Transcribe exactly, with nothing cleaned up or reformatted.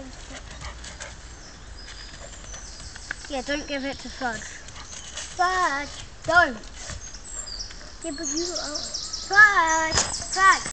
Yeah, don't give it to Fudge. Fudge. Don't. Yeah, but you are. Fudge. Fudge.